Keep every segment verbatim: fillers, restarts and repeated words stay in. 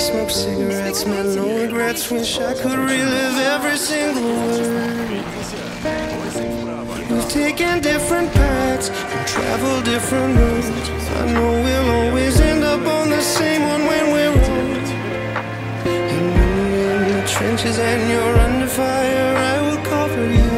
smoke cigarettes, man, no regrets. Wish I could relive every single word. We've taken different paths and traveled different roads. I know we'll always end up on the same one when we're old. And when we're in the trenches and you're under fire, I will cover you.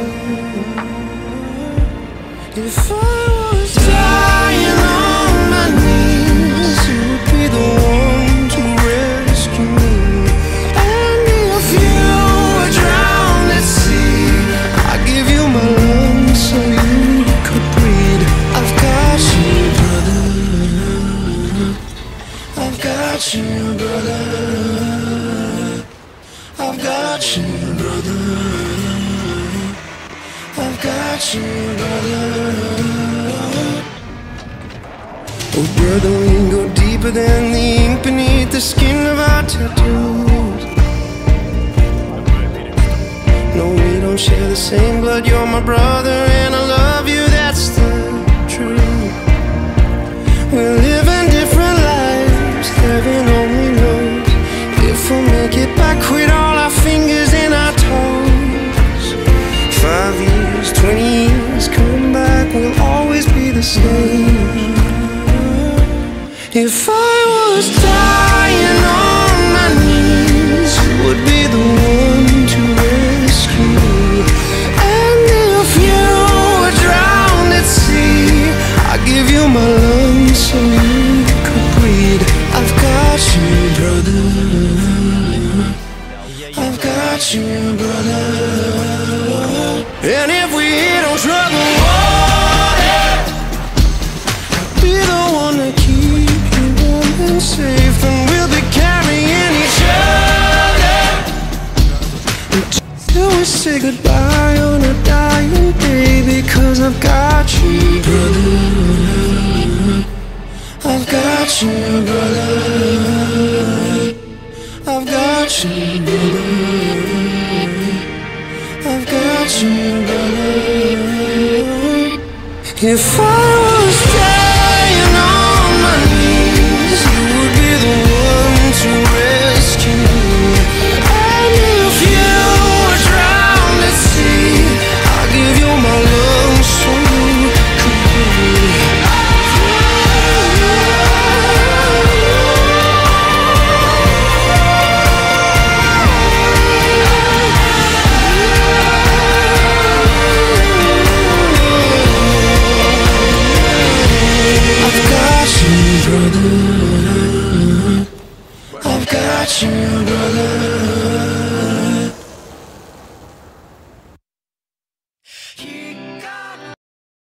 If I was dying on my knees, you would be the one to rescue me. And if you were drowned at sea, I'd give you my lungs so you could breathe. I've got you, brother. I've got you, brother. I've got you, brother. I've got you, brother. Oh, brother, we go deeper than the ink beneath the skin of our tattoos. No, we don't share the same blood. You're my brother and I love you, that's the truth. We're living different lives, heaven only knows if we'll make it back with all our fingers and our toes. Five years, twenty years, come back, we'll always be the same. If I was dying on my knees, you would be the one to rescue me. And if you were drowned at sea, I'd give you my lungs so you could breathe. I've got you, brother. I've got you, brother. And if we hit on trouble water, I'll be the one to keep you warm and safe. And we'll be carrying each other until we say goodbye on a dying day. Because I've got you, brother. I've got you, brother. I've got you, brother. I've got you, brother. If I was dying on my knees, you would be the one to rescue me. And if you were drowned at sea, I'll give you my lungs so you could breathe. I've got you, brother.